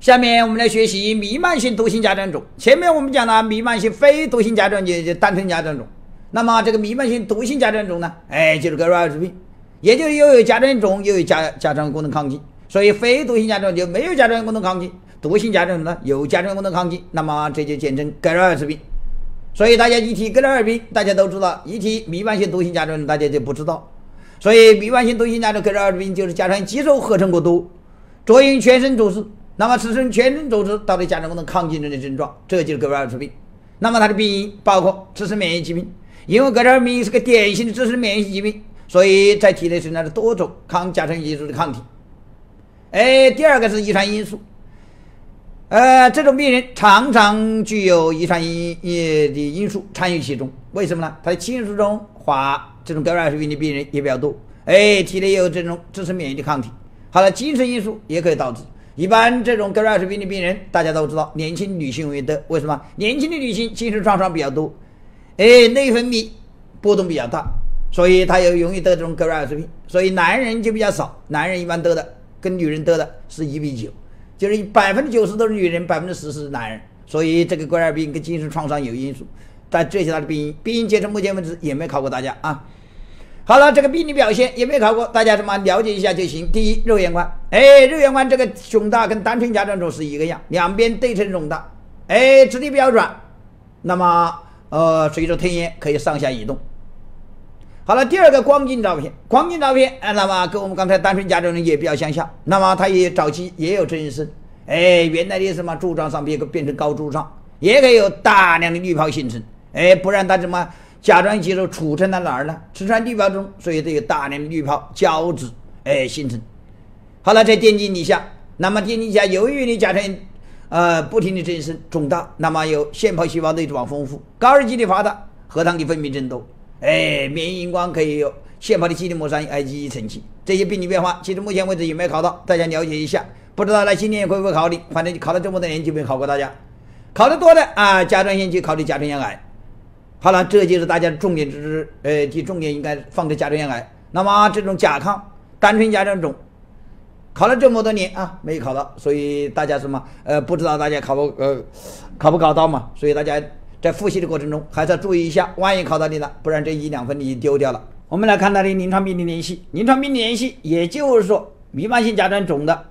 下面我们来学习弥漫性毒性甲状肿。前面我们讲了弥漫性非毒性甲状肿，就单纯甲状肿。那么这个弥漫性毒性甲状肿呢，就是个软质病，也就是又有甲状肿又有甲状功能亢进。所以非毒性甲状就没有甲状功能亢进，毒性甲状呢有甲状功能亢进，那么这就简称盖尔氏病。所以大家一提盖尔病，大家都知道；一提弥漫性毒性甲状大家就不知道。所以弥漫性毒性甲状盖尔病就是甲状激素合成过多，作用全身组织。那么此生全身组织导致甲状功能亢进的症状，这就是盖尔氏病。那么它的病因包括自身免疫疾病，因为盖尔病是个典型的自身免疫疾病，所以在体内生产了多种抗甲状激素的抗体。第二个是遗传因素，这种病人常常具有遗传的因素参与其中。为什么呢？他的亲属中这种盖尔氏病的病人也比较多，体内有这种自身免疫的抗体。好了，精神因素也可以导致。一般这种盖尔氏病的病人，大家都知道，年轻女性容易得。为什么？年轻的女性精神创伤比较多，内分泌波动比较大，所以她也容易得这种盖尔氏病。所以男人就比较少，男人一般得的跟女人得的是1:9，就是90%都是女人，10%是男人。所以这个盖尔病跟精神创伤有因素，但这些它的病因截至目前为止也没考过大家啊。好了，这个病理表现也没考过，大家了解一下就行。第一，肉眼观，肉眼观这个胸大跟单纯甲状肿是一个样，两边对称肿大，质地比较软，那么随着吞咽可以上下移动。好了，第二个光镜照片，那么跟我们刚才单纯甲状肿也比较相像，那么它也早期也有增生，原来的什么柱状上变成高柱状，也可以有大量的滤泡形成，不然它甲状激素储存在哪儿呢？储存在滤泡中，所以这有大量的滤泡胶质形成。好了，再电镜一下，那么电镜一下，由于你甲状不停的增生肿大，那么有腺泡细胞内质网丰富，高尔基的发达，核糖体分泌增多，免疫荧光可以有腺泡的基底膜上IgE沉积。这些病理变化，其实目前为止有没有考到？大家了解一下。不知道来今年会不会考你？反正考了这么多年就没考过大家。考得多的甲状腺就考虑甲状腺癌。好了，这就是大家的重点知识，重点应该放在甲状腺癌。那么这种甲亢、单纯甲状肿，考了这么多年没考到，所以大家不知道大家考不考到嘛？所以大家在复习的过程中还是要注意一下，万一考到你了，不然这1-2分你丢掉了。我们来看它的临床病理联系，也就是说弥漫性甲状肿的，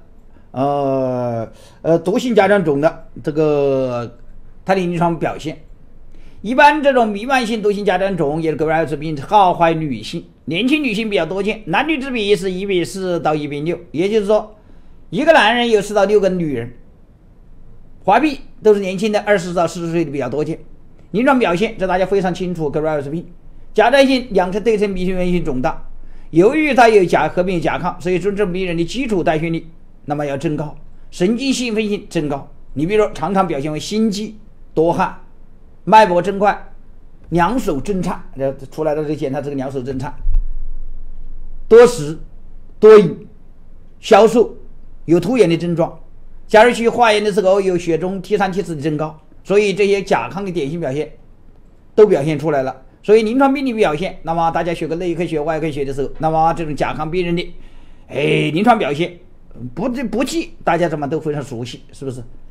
毒性甲状肿的这个它的临床表现。一般这种弥漫性毒性甲状肿也是盖尔氏病好坏女性，年轻女性比较多见，男女之比是1:4到1:6，也就是说一个男人有4到6个女人。怀孕都是年轻的20到40岁的比较多见。临床表现这大家非常清楚，盖尔氏病甲状腺两侧对称密集性肿大，由于它有合并有甲亢，所以说这种病人的基础代谢率那么要增高，神经兴奋性增高。你比如说常常表现为心悸、多汗、脉搏增快、两手震颤，出来的就检查这个两手震颤，多食、多饮、消瘦，有突眼的症状。假如去化验的时候有血中 T3、T4 的增高，所以这些甲亢的典型表现都表现出来了。所以临床病理表现，那么大家学个内科学、外科学的时候，那么这种甲亢病人的临床表现不记，大家都非常熟悉，是不是？